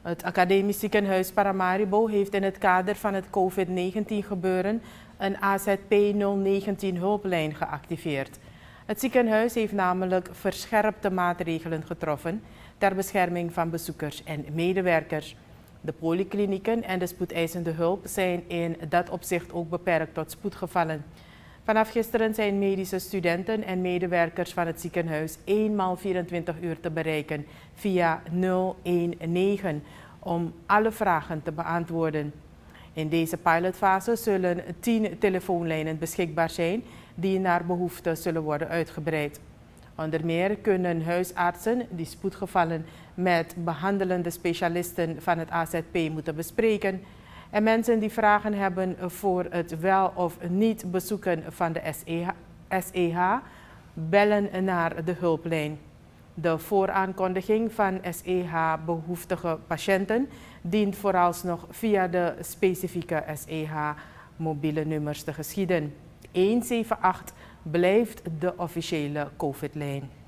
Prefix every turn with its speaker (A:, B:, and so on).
A: Het Academisch Ziekenhuis Paramaribo heeft in het kader van het COVID-19-gebeuren een AZP 019 hulplijn geactiveerd. Het ziekenhuis heeft namelijk verscherpte maatregelen getroffen ter bescherming van bezoekers en medewerkers. De polyklinieken en de spoedeisende hulp zijn in dat opzicht ook beperkt tot spoedgevallen. Vanaf gisteren zijn medische studenten en medewerkers van het ziekenhuis eenmaal 24 uur te bereiken via 019 om alle vragen te beantwoorden. In deze pilotfase zullen 10 telefoonlijnen beschikbaar zijn die naar behoefte zullen worden uitgebreid. Onder meer kunnen huisartsen die spoedgevallen met behandelende specialisten van het AZP moeten bespreken en mensen die vragen hebben voor het wel of niet bezoeken van de SEH bellen naar de hulplijn. De vooraankondiging van SEH-behoeftige patiënten dient vooralsnog via de specifieke SEH-mobiele nummers te geschieden. 178 blijft de officiële COVID-lijn.